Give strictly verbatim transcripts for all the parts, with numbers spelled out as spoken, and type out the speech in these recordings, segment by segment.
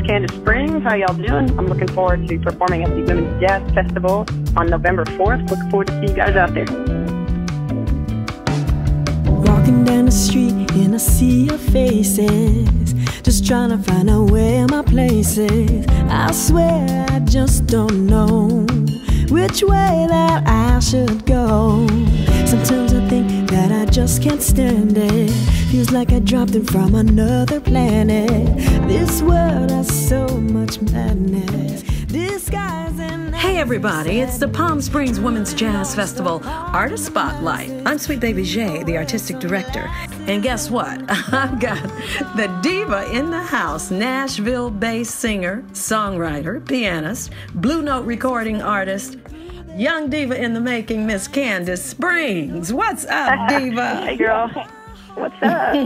Kandace Springs. How y'all doing? I'm looking forward to performing at the Women's Jazz Festival on November fourth. Looking forward to see you guys out there. Walking down the street in a sea of faces, just trying to find out where my place is. I swear I just don't know which way that I should go. Sometimes I think that I just can't stand it. Feels like I dropped in from another planet. This world has so much madness. Disguising. Hey everybody, it's the Palm Springs Women's Jazz Festival Artist Spotlight. I'm Sweet Baby J, the artistic director. And guess what? I've got the diva in the house, Nashville-based singer, songwriter, pianist, Blue Note recording artist, young diva in the making, Miss Kandace Springs. What's up, diva? Hey, girl. What's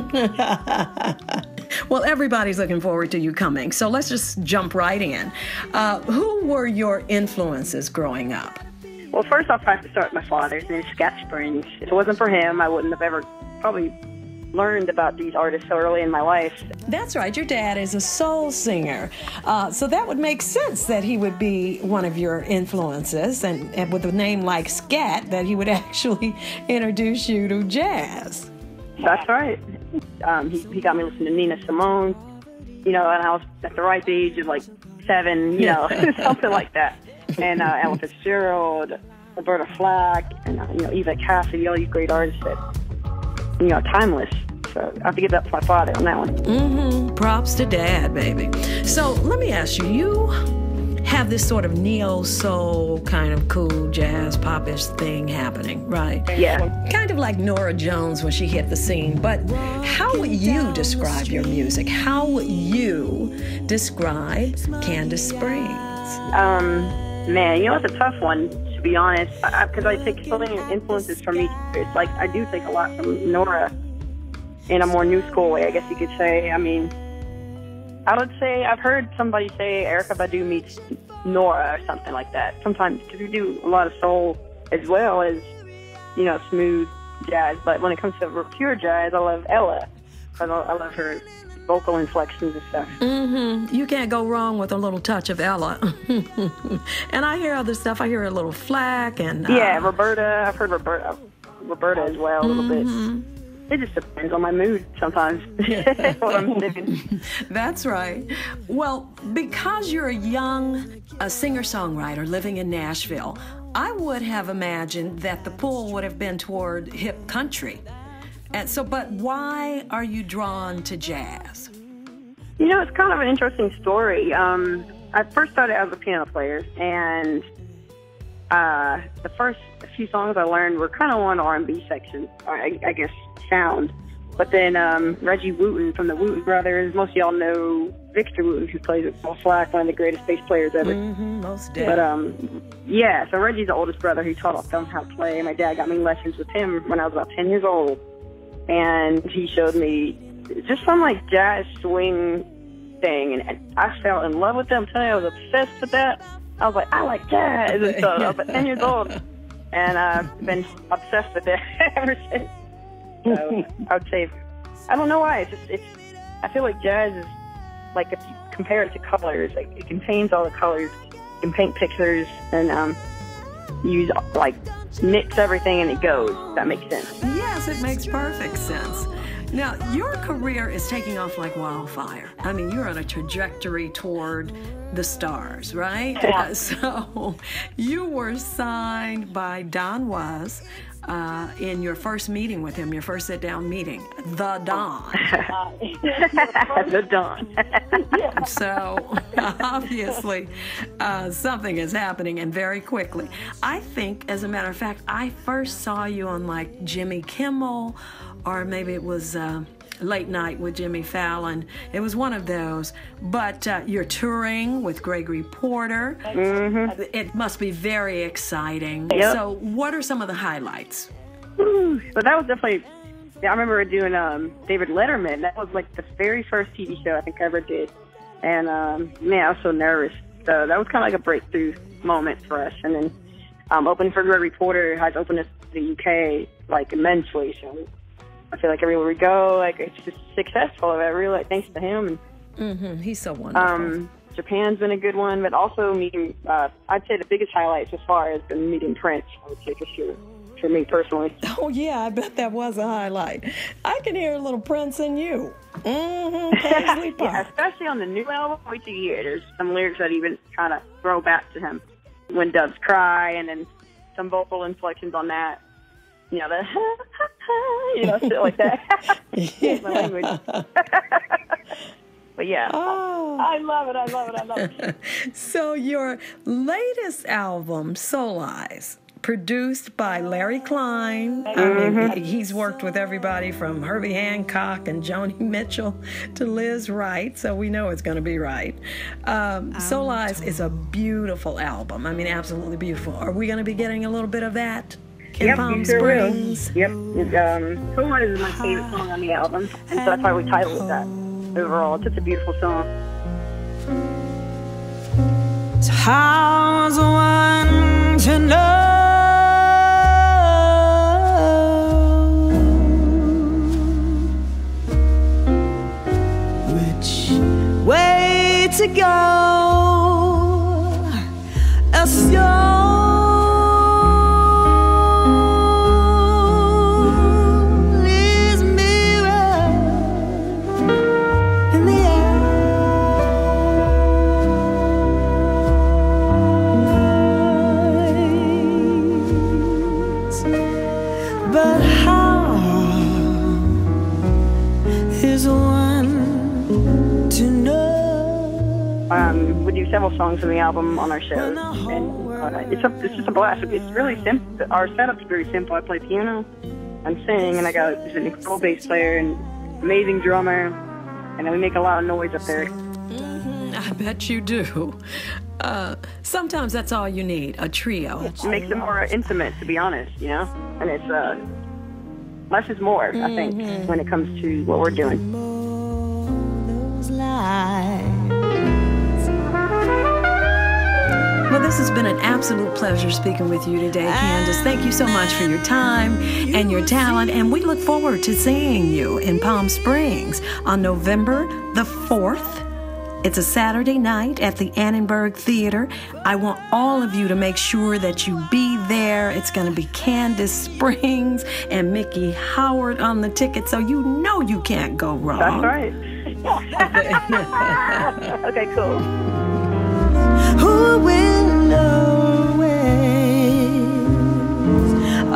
up? Well, everybody's looking forward to you coming, so let's just jump right in. Uh, who were your influences growing up? Well, first off, I have to start with my father. His name is Kandace Springs. If it wasn't for him, I wouldn't have ever probably learned about these artists so early in my life. That's right. Your dad is a soul singer. Uh, so that would make sense that he would be one of your influences, and, and with a name like Scat, that he would actually introduce you to jazz. That's right. Um, he, he got me listening to Nina Simone, you know, and I was at the ripe age of like seven, you know, something like that. And uh, Ella Fitzgerald, Roberta Flack, and, uh, you know, Eva Cassidy, all these great artists that, you know, timeless. So I have to give that to my father on that one. Mm-hmm. Props to Dad, baby. So let me ask you, you have this sort of neo-soul kind of cool jazz popish thing happening, right? Yeah. Kind of like Norah Jones when she hit the scene. But how would you describe your music? How would you describe Kandace Springs? Um, man, you know, it's a tough one, to be honest, because I, I take so many influences from each. It's like I do take a lot from Norah in a more new school way, I guess you could say. I mean, I would say I've heard somebody say Erykah Badu meets Norah or something like that. Sometimes, because we do a lot of soul as well as, you know, smooth jazz. But when it comes to pure jazz, I love Ella. I love, I love her vocal inflections and stuff. Mm-hmm. You can't go wrong with a little touch of Ella. And I hear other stuff. I hear a little Flack and uh, yeah, Roberta. I've heard Roberta, Roberta as well a little mm-hmm. bit. It just depends on my mood sometimes, what I'm thinking. That's right. Well, because you're a young a singer-songwriter living in Nashville, I would have imagined that the pull would have been toward hip country. And so, but why are you drawn to jazz? You know, it's kind of an interesting story. Um, I first started as a piano player, and uh, the first few songs I learned were kind of on R and B section, I, I guess, sound. But then um, Reggie Wooten from the Wooten Brothers, most of y'all know Victor Wooten, who plays with Paul Flack, one of the greatest bass players ever. Mm-hmm, most dead. But um, yeah, so Reggie's the oldest brother. He taught them how to play. My dad got me lessons with him when I was about ten years old. And he showed me just some like jazz swing thing, and, and I fell in love with them. I'm telling you, I was obsessed with that. I was like, I like jazz, and so I was about ten years old, and I've been obsessed with it ever since. So I would say, I don't know why. It's just, it's. I feel like jazz is like, if you compare it to colors, like it contains all the colors. You can paint pictures and um, use like mix everything, and it goes. If that makes sense. Yes, it makes perfect sense. Now, your career is taking off like wildfire. I mean, you're on a trajectory toward the stars, right? Yeah. Uh, so you were signed by Don Was uh, in your first meeting with him, your first sit-down meeting, the Don. The Don. So obviously uh, something is happening, and very quickly. I think, as a matter of fact, I first saw you on like Jimmy Kimmel, or maybe it was uh, Late Night with Jimmy Fallon. It was one of those. But uh, you're touring with Gregory Porter. Mm-hmm. It must be very exciting. Yep. So what are some of the highlights? Ooh, but that was definitely, yeah, I remember doing um, David Letterman. That was like the very first T V show I think I ever did. And um, man, I was so nervous. So that was kind of like a breakthrough moment for us. And then um, opening for Gregory Porter has opened us to the U K like immensely. So I feel like everywhere we go, like it's just successful. I really like thanks to him. And Mm-hmm. He's so wonderful. Um, Japan's been a good one, but also meeting, uh, I'd say the biggest highlights as far as been meeting Prince, I would say for sure, for me personally. Oh, yeah, I bet that was a highlight. I can hear a little Prince in you. Mm-hmm. Paisley Park. Yeah, especially on the new album, wait till you hear it. There's some lyrics that even kind of throw back to him. When Doves Cry, and then some vocal inflections on that. You know, the, you know, shit like that. Excuse my language. But yeah, oh. I love it, I love it, I love it. So your latest album, Soul Eyes, produced by Larry Klein. Mm-hmm. I mean, he's worked with everybody from Herbie Hancock and Joni Mitchell to Liz Wright, so we know it's going to be right. Um, Soul Eyes is a beautiful album. I mean, absolutely beautiful. Are we going to be getting a little bit of that in yep, Palm sure Springs? Will. Yep. Um, Soul Eyes is my favorite song on the album, and so that's why we titled it that. Overall, it's just a beautiful song. So how's one to know which way to go? A soul is mirrored in the eyes, but how is one to know? Um, we do several songs on the album on our show, and uh, it's a, it's just a blast. It's really simple. Our setup's very simple. I play piano, and sing, and I got there's an incredible bass player and amazing drummer, and we make a lot of noise up there. Mm-hmm. I bet you do. Uh, sometimes that's all you need, a trio. It makes it more intimate, to be honest, you know. And it's uh, less is more, I think, Mm-hmm. when it comes to what we're doing. Those lies. Well, this has been an absolute pleasure speaking with you today, Kandace. Thank you so much for your time and your talent, and we look forward to seeing you in Palm Springs on November the fourth. It's a Saturday night at the Annenberg Theater. I want all of you to make sure that you be there. It's going to be Kandace Springs and Mickey Howard on the ticket, so you know you can't go wrong. That's right. Okay, cool. Who will always,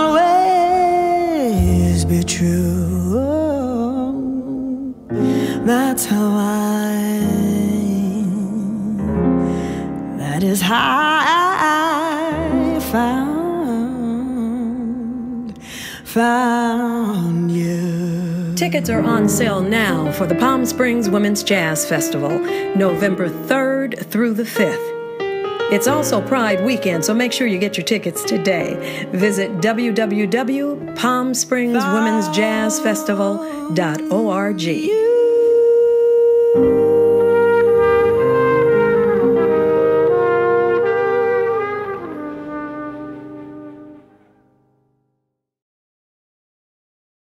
always be true. That's how I, that is how I found, found you. Tickets are on sale now for the Palm Springs Women's Jazz Festival, November third through the fifth. It's also Pride Weekend, so make sure you get your tickets today. Visit w w w dot palm springs women's jazz festival dot org.